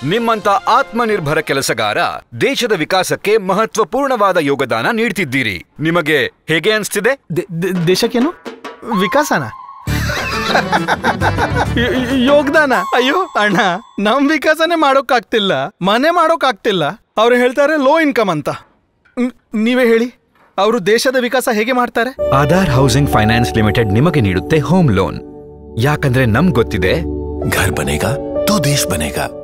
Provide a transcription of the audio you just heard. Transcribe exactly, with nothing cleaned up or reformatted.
ನಿಮ್ಮಂತ ಆತ್ಮನಿರ್ಭರ ಕೆಲಸಗಾರ ದೇಶದ ವಿಕಾಸಕ್ಕೆ ಮಹತ್ವಪೂರ್ಣವಾದ ಯೋಗದಾನ ನೀಡ್ತಿದ್ದೀರಿ. ನಿಮಗೆ ಹೇಗೆ ಅನಿಸ್ತಿದೆ? ದೇಶಕ್ಕೇನು ವಿಕಾಸನ ಯೋಗದಾನ? ಅಯ್ಯೋ ಅಣ್ಣ, ನಮ್ ವಿಕಾಸನೇ ಮಾಡೋಕ್ಕಾಗ್ತಿಲ್ಲ, ಮನೆ ಮಾಡೋಕ್ಕಾಗ್ತಿಲ್ಲ. ಅವ್ರು ಹೇಳ್ತಾರೆ ಲೋ ಇನ್ಕಮ್ ಅಂತ. ನೀವೇ ಹೇಳಿ, ಅವರು ದೇಶದ ವಿಕಾಸ ಹೇಗೆ ಮಾಡ್ತಾರೆ? ಆಧಾರ್ ಹೌಸಿಂಗ್ ಫೈನಾನ್ಸ್ ಲಿಮಿಟೆಡ್ ನಿಮಗೆ ನೀಡುತ್ತೆ ಹೋಮ್ ಲೋನ್. ಯಾಕಂದ್ರೆ ನಮ್ಗೆ ಗೊತ್ತಿದೆ, ಘರ್ ಬನೇಗಾ ತೋ ದೇಶ್ ಬನೇಗಾ.